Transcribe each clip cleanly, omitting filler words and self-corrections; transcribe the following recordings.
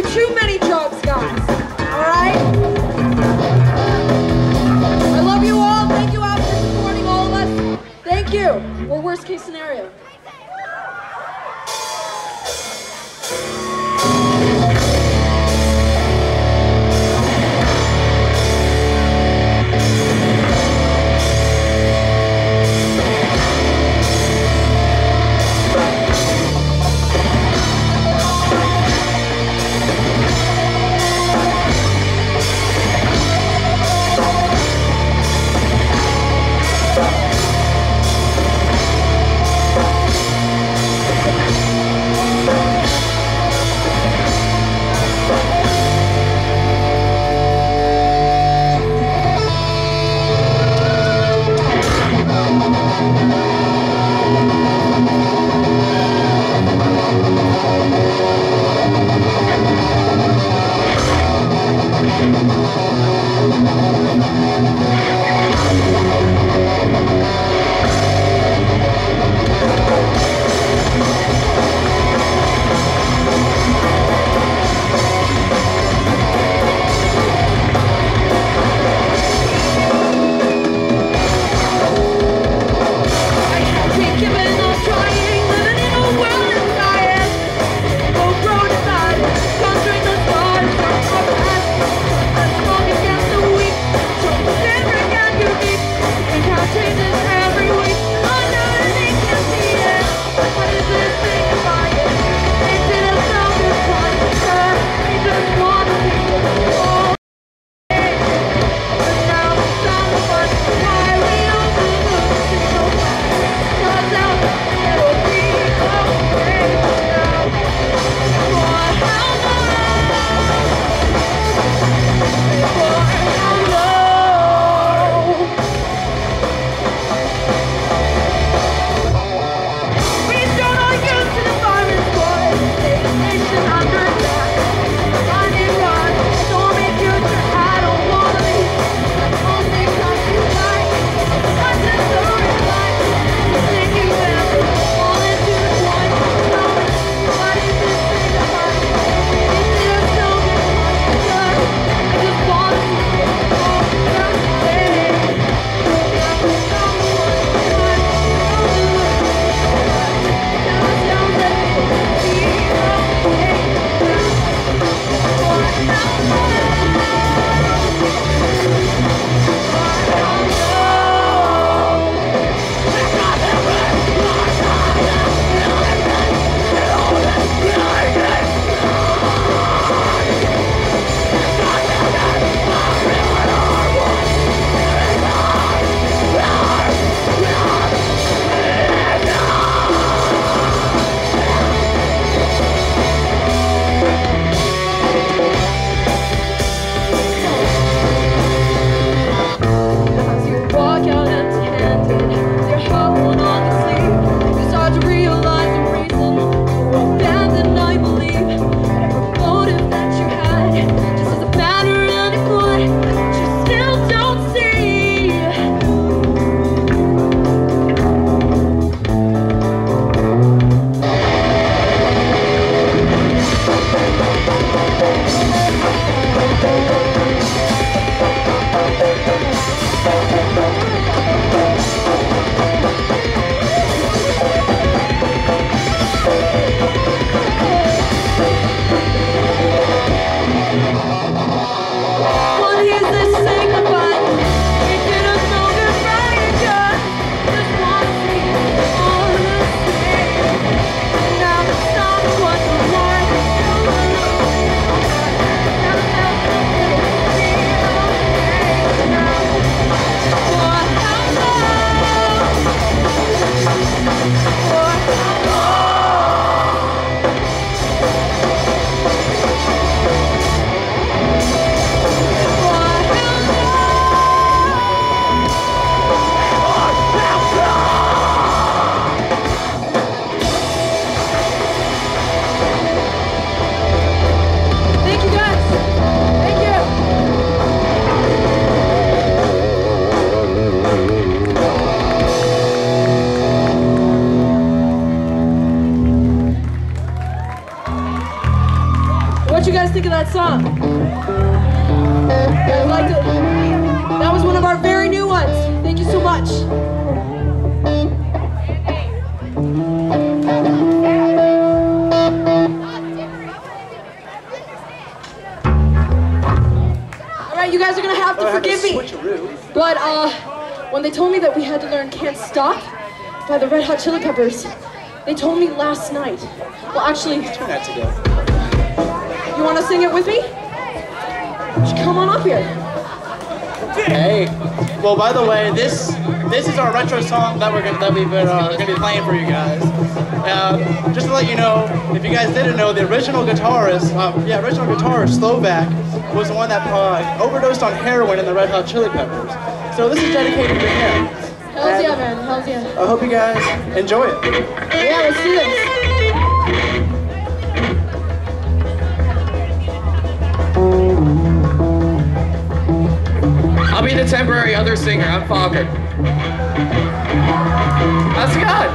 do too many drugs, guys. Alright? I love you all. Thank you out for supporting all of us. Thank you. Or worst case scenario. How'd you guys think of that song? You guys liked it? That was one of our very new ones. Thank you so much. All right, you guys are gonna have to forgive me. But when they told me that we had to learn "Can't Stop" by the Red Hot Chili Peppers, they told me last night. Well, actually, Turn that together. You want to sing it with me? Come on up here. Hey. Well, by the way, this is our retro song that we're gonna be playing for you guys. Just to let you know, if you guys didn't know, the original guitarist, Slovak, was the one that overdosed on heroin in the Red Hot Chili Peppers. So this is dedicated to him. Hells yeah, man. Hells yeah. I hope you guys enjoy it. Yeah, let's do this. I'll be the temporary other singer. I'm Falker. How's it going?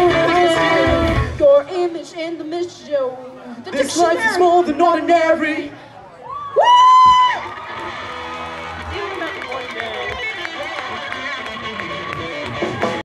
This life is more than ordinary.